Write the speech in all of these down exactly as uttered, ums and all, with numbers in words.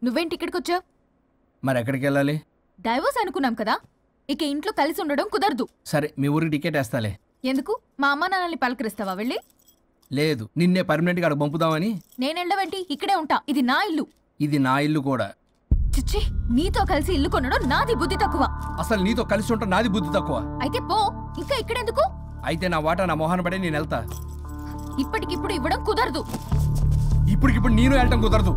నువ్వేంటి ఇక్కడికి వచ్చావు? మరి ఎక్కడికి వెళ్ళాలి? డైవోర్స్ అనుకున్నాం కదా, ఇక ఇంట్లో కలిసి ఉండడం కుదరదు. సరే మీ ఊరికి టికెట్ వేస్తాలే. ఎందుకు? మా అమ్మ నాన్నల్ని పలకరిస్తావా వెళ్ళి? లేదు, నిన్నే పర్మనెంట్ గా అక్కడ పంపుదామని. నేను వెళ్ళవేంటి, ఇక్కడే ఉంటా. ఇది నా ఇల్లు. ఇది నా ఇల్లు కూడా. చిచ్చి, నీతో కలిసి ఇల్లు కొనడం నాది బుద్ధి తక్కువ. అసలు నీతో కలిసి ఉంటా నాది బుద్ధి తక్కువ. అయితే పో, ఇంకా ఇక్కడెందుకు? అయితే నా వాటా నా మొహాన పడే నేను వెళ్తా. ఇప్పటికిప్పుడు ఇవ్వడం కుదరదు. ఇప్పటికిప్పుడు నేను వెళ్ళటం కుదరదు.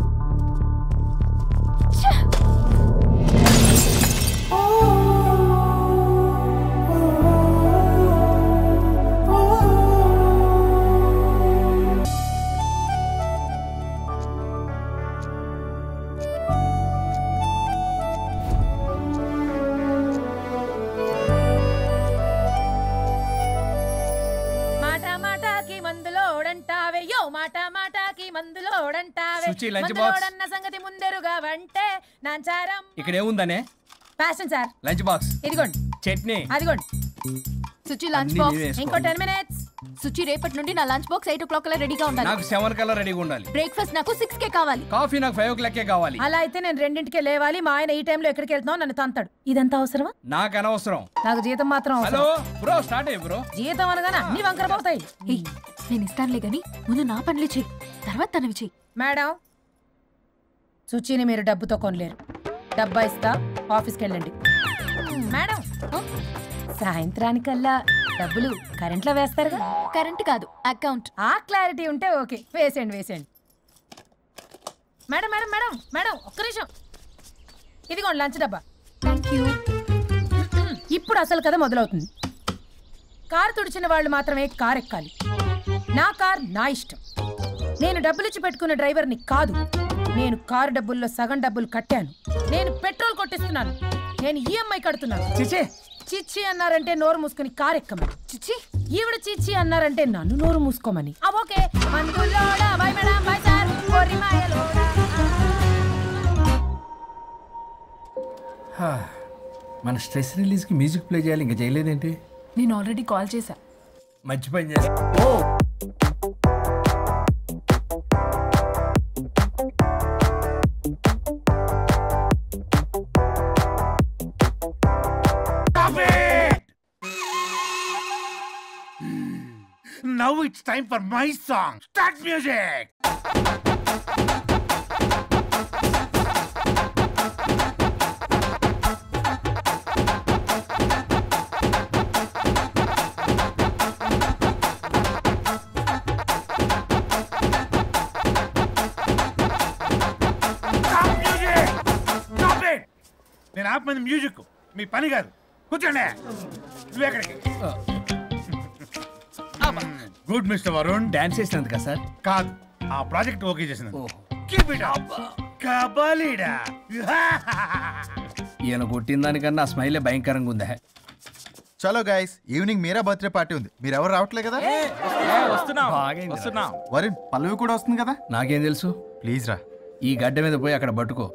సంగతి ముందరుగా వంటే నాంచారం. ఇక్కడ ఏముందనే? Fashion sir. లంచ్ బాక్స్ ఇదిగోండి. చట్నీ అదిగోండి. సుచి లంచ్ బాక్స్ ఇంకో టెన్ మినిట్స్. సుచి రేపటి నుండి నా lunch box eight o'clock కల్లా రెడీగా ఉండాలి. నాకు సెవెన్ కల్లా రెడీగా ఉండాలి. బ్రేక్ఫాస్ట్ నాకు సిక్స్ కే కావాలి. కాఫీ నాకు ఫైవ్ ఓ క్లాక్ కే కావాలి. అలా అయితే నేను రెండింటికే లేవాలి. మా ఆయన ఈ టైంలో ఎక్కడికి వెళ్తున్నావు నన్ను తంతాడు. ఇదంతా అవసరమా? నాకు అనవసరం. నాకు జీతం మాత్రం అవసరం. హలో బ్రో, స్టార్ట్ అయ్యి బ్రో. జీతం అనగానే అన్ని వంకర పోతాయి. నేను ఇస్తానులే గాని ముందు నా పనులు చెయ్యి, తర్వాత తనవి చెయ్యి. మేడం, సుచిని మీరు డబ్బుతో కొనలేరు. డబ్బా ఇస్తా, ఆఫీస్కి వెళ్ళండి. మేడం, సాయంత్రానికల్లా డబ్బులు కరెంట్లో వేస్తారుగా? కరెంట్ కాదు, అకౌంట్. ఆ క్లారిటీ ఉంటే ఓకే, వేసేయండి వేసేయండి. మేడం మేడం మేడం మేడం ఒక్క నిమిషం. ఇదిగోండి లంచ్ డబ్బా. Thank you. ఇప్పుడు అసలు కథ మొదలవుతుంది. కారు తుడిచిన వాళ్ళు మాత్రమే కారు ఎక్కాలి. నా కార్ నా ఇష్టం. నేను డబ్బులిచ్చి పెట్టుకున్న డ్రైవర్ని కాదు. నేను కారు డబ్బుల్లో సగం డబ్బులు కట్టాను. నేను పెట్రోల్ కొట్టిస్తున్నాను. నేను ఈఎంఐ కడుతున్నాను. చిచి చిచ్చి అన్నారంటే నోరు మూసుకొని కారు ఎక్కమని. చిచ్చి ఈవిడ చిచ్చి అన్నారంటే నన్ను నోరు మూసుకోమని. ఓకే. మన స్ట్రెస్ రిలీజ్ కి మ్యూజిక్ ప్లే చేయాలి, ఇంకా చేయలేదేంటి? నేను ఆల్రెడీ కాల్ చేశా. మంచి పని చేస్తా. ఓ Now it's time for my song. Start music. Stop music. Stop it. నేను ఆపమంది మ్యూజిక్, మీ పని కాదు. కూర్చోండి. నువ్వు ఎక్కడికి? Good mister Varun. డాన్స్ చేసినందుకా సార్? కాదు, ఆ ప్రాజెక్ట్ ఓకే చేసినందుకు. Keep it up. కబాలీడా. ఈయన కొట్టిన దానికన్నా ఆ స్మైలే భయంకరంగా ఉందా? చలో guys, evening Meera birthday party ఉంది. మీరు ఎవరు రావట్లేదు కదా? వరుణ్, పల్లవి కూడా వస్తుంది కదా? నాకేం తెలుసు? ప్లీజ్ రా. ఈ గడ్డ మీద పోయి అక్కడ పట్టుకో.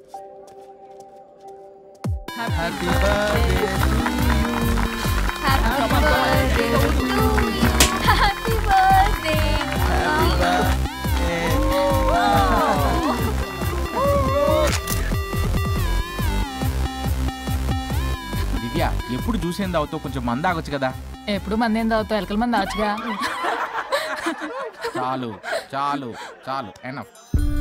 హ్యాపీ బర్త్డే దివ్య, ఎప్పుడు చూసేంది అవుతావు, కొంచెం మంది ఆగొచ్చు కదా? ఎప్పుడు మంది ఏం తాగుతావు, ఎలకల మంది ఆచుగా. చాలు చాలు చాలు, ఎనఫ్.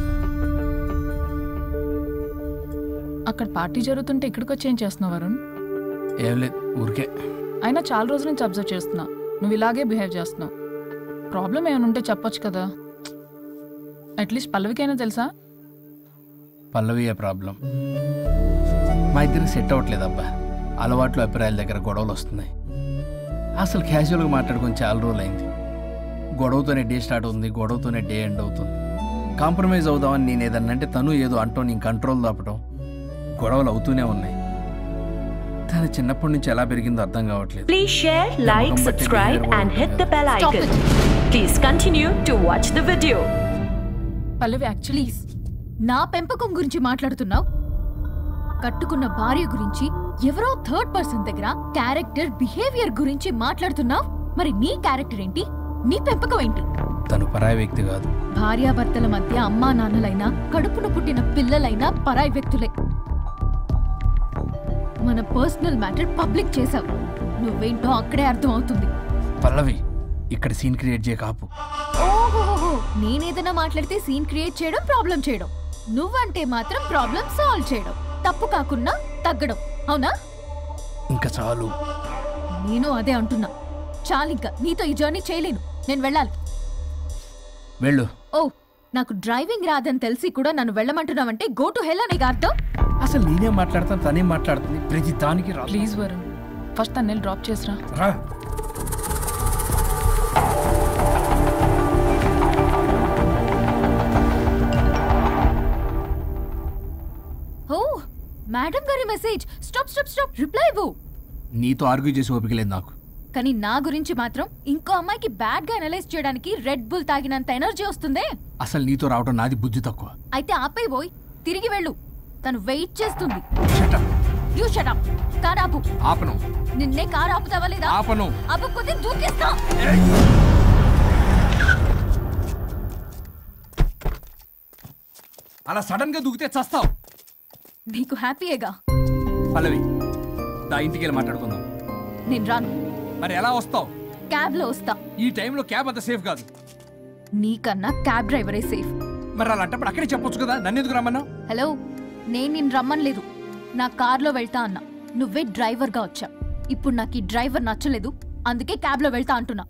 అక్కడ పార్టీ జరుగుతుంటే ఇక్కడికి వచ్చి ఏం చేస్తున్నావు వరుణ్? ఏం లేదు, ఊరికే. అయినా చాలా రోజుల నుంచి అబ్జర్వ్ చేస్తున్నా, నువ్వు ఇలాగే బిహేవ్ చేస్తున్నావు. ప్రాబ్లం ఏమైనా ఉంటే చెప్పొచ్చు కదా. అట్లీస్ట్ పల్లవికైనా తెలుసా? పల్లవి ఏ ప్రాబ్లం? మా ఇద్దరికి సెట్ అవ్వట్లేదు అబ్బా. అలవాట్లు అభిప్రాయాల దగ్గర గొడవలు వస్తున్నాయి. అసలు క్యాజువల్గా మాట్లాడుకొని చాలా రోజులు అయింది. గొడవతోనే డే స్టార్ట్ అవుతుంది, గొడవతోనే డే ఎండ్ అవుతుంది. కాంప్రమైజ్ అవుదామని నేను ఏదన్నా అంటే తను ఏదో అంటూ నేను కంట్రోల్ దాపడం, గొడవలు అవుతూనే ఉన్నాయి. తను చిన్నప్పటి నుంచి ఎలా పెరిగిందో అర్థం కావట్లేదు. Please share, like, subscribe and hit the bell icon. Please continue to watch the video. Pallavi, actually నా పెంపకం గురించి మాట్లాడుతున్నావు. కట్టుకున్న భార్య గురించి ఎవరో థర్డ్ పర్సన్ దగ్గర క్యారెక్టర్ బిహేవియర్ గురించి మాట్లాడుతున్నావు. మరి నీ క్యారెక్టర్ ఏంటి? నీ పెంపకం ఏంటి? తను పరాయి వ్యక్తి కాదు. భార్యాభర్తల మధ్య అమ్మా నాన్నలైనా కడుపున పుట్టిన పిల్లలైనా పరాయి వ్యక్తులే. మన పర్సనల్ మ్యాటర్ పబ్లిక్ చేసావు, నువ్వేంటో అక్కడే అర్థం అవుతుంది. పల్లవి, ఇక్కడ సీన్ క్రియేట్ చేయ కాపు. ఓహోహో, నేనేదైనా మాట్లాడితే సీన్ క్రియేట్ చేయడం, ప్రాబ్లం చేయడం, నువ్వంటే మాత్రం ప్రాబ్లం సాల్వ్ చేయడం, తప్పు కాకుండా తగ్గడం, అవునా? ఇంకా చాలు. నేను అదే అంటున్నా. చాలు, ఇంకా నీతో ఈ జర్నీ చేయలేను, నేను వెళ్ళాలి. వెళ్ళు. ఓ, నాకు డ్రైవింగ్ రాదని తెలిసి కూడా నన్ను వెళ్ళమంటున్నావంటే గో టు హెల్ అనే అర్థం. అసలు నేనే మాట్లాడతాను, తనే మాట్లాడుతుంది, ప్రతి దానికి రా. ప్లీజ్ వరుణ్, ఫస్ట్ తను వెళ్ళి డ్రాప్ చేసిరా. రా. ఓ, మేడం గారి message. Stop stop stop, reply ఇవ్వు. నీతో ఆర్గ్యూ చేసి ఓపిక లేదు నాకు. కానీ నా గురించి మాత్రం ఇంకో అమ్మాయికి బ్యాడ్ గా అనలైజ్ చేయడానికి రెడ్ బుల్ తాగినంత ఎనర్జీ వస్తుందే. అసలు నీతో రావడం నాది బుద్ధి తక్కువ. అయితే ఆపై పోయి తిరిగి వెళ్ళు, తను వెయిట్ చేస్తుంది. Shut up. You shut up. Car ఆపు. ఆపను. నిన్నే కార్ ఆపుతావా లేదా? ఆపను. ఆపకపోతే దూకేస్తా. అలా సడన్ గా దూకితే చస్తావు. నీకు హ్యాపీయేగా? పల్లవి, దా ఇంటికి వెళ్ళి మాట్లాడుకుందాం. నేను రాను. మరి ఎలా వస్తావు? క్యాబ్ లో వస్తా. ఈ టైంలో క్యాబ్ అంత సేఫ్ కాదు. నీకన్నా క్యాబ్ డ్రైవరే సేఫ్. మరి అలాంటప్పుడు అక్కడే చెప్పొచ్చు కదా, నన్ను ఎందుకు రమ్మన్నావు? హలో, నేను నిన్ను రమ్మనలేదు, నా కార్లో వెళ్తా అన్నా. నువ్వే డ్రైవర్ గా వచ్చా. ఇప్పుడు నాకు ఈ డ్రైవర్ నచ్చలేదు, అందుకే క్యాబ్ లో వెళ్తా అంటున్నా.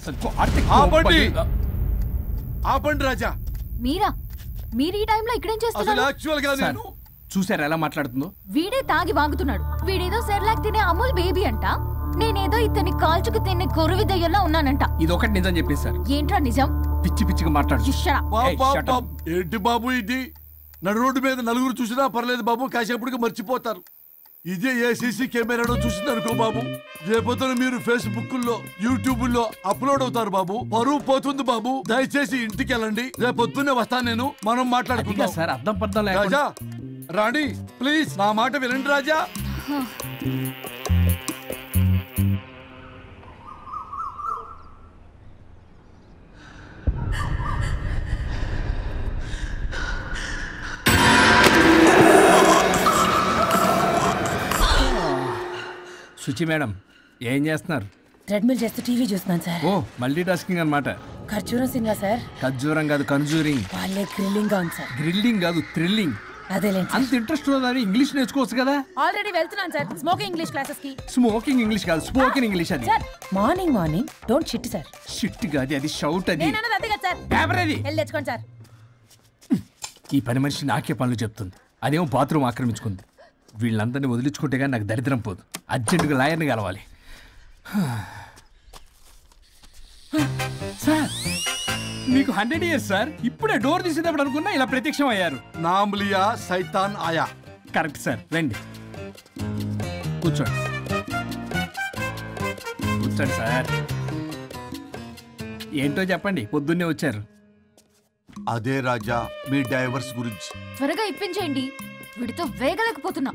ఆపండి రాజా. మీరా? మీరు ఈ టైంలో ఇక్కడేం చేస్తున్నారు? చూసారా ఎలా మాట్లాడుతుందో? వీడే తాగి వాగుతున్నాడు. వీడేదో సెర్లాక్ తినే అమూల్ బేబీ అంట, నేనేదో ఇతన్ని కాల్చుకు తినే కొరువి దయ్యంలా ఉన్నానంట. ఇది ఒకటి నిజం చెప్పేశారు. ఏంట్రా నిజం? పిచ్చి పిచ్చిగా మాట్లాడు. ఏంటి బాబు ఇది? నడు రోడ్డు మీద నలుగురు చూసినా పర్లేదు బాబు, కాసేపటికి మర్చిపోతారు. ఇదే ఏ సీసీ కెమెరాలో చూసింది అనుకో బాబు, రేపొద్దున మీరు ఫేస్బుక్ లో యూట్యూబ్ లో అప్లోడ్ అవుతారు బాబు, పరువు పోతుంది బాబు. దయచేసి ఇంటికి వెళ్ళండి, రేపొద్దునే వస్తాను నేను, మనం మాట్లాడుకుందాం. సార్ అర్థం పర్థం రాజా, రాణి ప్లీజ్ నా మాట వినండి రాజా. సుచి మేడం, ఏం చేస్తున్నారు? ట్రెడ్మిల్ చేస్తూ టీవీ చూస్తున్నాను సార్. ఓ, మల్టీ టాస్కింగ్ అన్నమాట. ఖర్జూరం సినిమా సార్. ఖర్జూరం కాదు, కన్జూరింగ్. వాళ్ళే గ్రిల్లింగ్ గా ఉంది సార్. గ్రిల్లింగ్ కాదు, థ్రిల్లింగ్. అదేలేండి. అంత ఇంట్రెస్ట్ ఉన్నదని ఇంగ్లీష్ నేర్చుకోవచ్చు కదా. ఆల్రెడీ వెళ్తున్నాను సార్ స్మోకింగ్ ఇంగ్లీష్ క్లాసెస్ కి. స్మోకింగ్ ఇంగ్లీష్ కాదు, స్పోకెన్ ఇంగ్లీష్. అది sir morning morning don't shit sir. Shit కాదు, అది షౌట్. అది నేను అన్నది అదే కదా సార్. పేపర్ అది. వెళ్ళి తెచ్చుకోండి సార్. ఈ పని మనిషి నాకే పనులు చెప్తుంది, అదేమో బాత్రూమ్ ఆక్రమించుకుంది. వీళ్ళందరినీ వదిలించుకుంటే కానీ నాకు దరిద్రం పోదు. అర్జెంటుగా లాయర్ని కలవాలి. సార్, మీకు హండ్రెడ్ ఇయర్స్ సార్. ఇప్పుడే డోర్ తీసేటప్పుడు అనుకున్నా ఇలా ప్రత్యక్షం అయ్యారు. నామ్లియా సైతాన్ ఆయా. కరెక్ట్ సార్, రండి కూర్చోండి. కూర్చోండి సార్. ఏంటో చెప్పండి, పొద్దున్నే వచ్చారు. అదే రాజా, మీ డైవర్స్ గురించి. త్వరగా ఇప్పించేయండి, వీడితో వేగలేకపోతున్నా.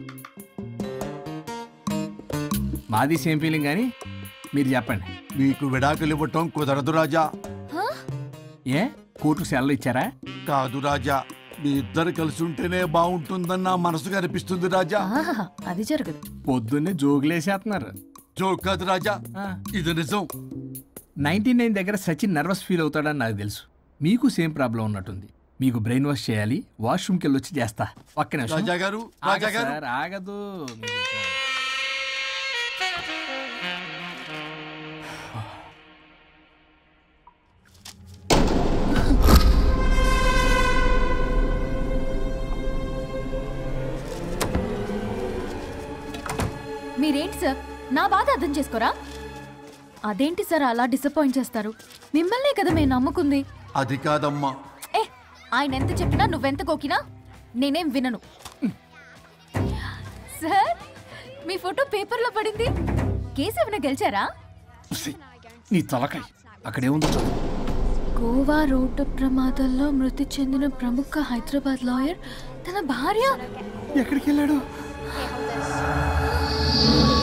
మాది సేమ్ ఫీలింగ్, కానీ మీరు చెప్పండి. మీకు విడాకులు ఇవ్వటం కుదరదు రాజా. ఏ కోర్టు సెలవు ఇచ్చారా? కాదు రాజా, మీ ఇద్దరు కలిసి ఉంటేనే బాగుంటుందని నా మనసుకు అనిపిస్తుంది రాజా. అది జరగదు. పొద్దున్నే జోగులేసేస్తున్నారు. జోక్ కాదు రాజా, ఇది నిజం. నైన్టీ నైన్ దగ్గర సచిన్ నర్వస్ ఫీల్ అవుతాడని నాకు తెలుసు. మీకు సేమ్ ప్రాబ్లం ఉన్నట్టుంది. మీకు బ్రెయిన్ వాష్ చేయాలి, వాష్రూమ్కి వెళ్ళి వచ్చి చేస్తా. పక్కన రాజా గారు, రాజా గారు ఆగదు. మీరేంటి సార్ నా బాధ అర్థం చేసుకోరా? అదేంటి సార్ అలా డిసప్పాయింట్ చేస్తారు? మిమ్మల్నే కదా మేము నమ్ముకుంది. అది కాదమ్మా. ఏ, ఆయన ఎంత చెప్పినా నువ్వెంత కోకినా నేనేం వినను. సార్, మీ ఫోటో పేపర్లో పడింది. కేసు ఏమైనా గెలిచారా? నీ తలకాయ అక్కడేముందో చూడు. గోవా రోడ్డు ప్రమాదంలో మృతి చెందిన ప్రముఖ హైదరాబాద్ లాయర్ తన భార్య ఎక్కడికి వెళ్ళాడు?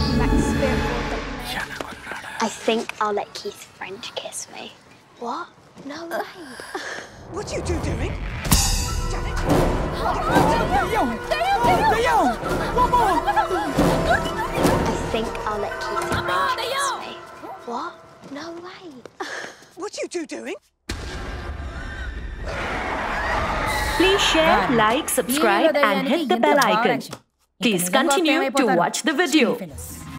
I think I'll let Keith's friend kiss me. What? No way. What are you two doing? I think I'll let Katie arrange it this way. What? No way. What are you two doing? Please share, like, subscribe, and hit the bell icon. Please continue to watch the video.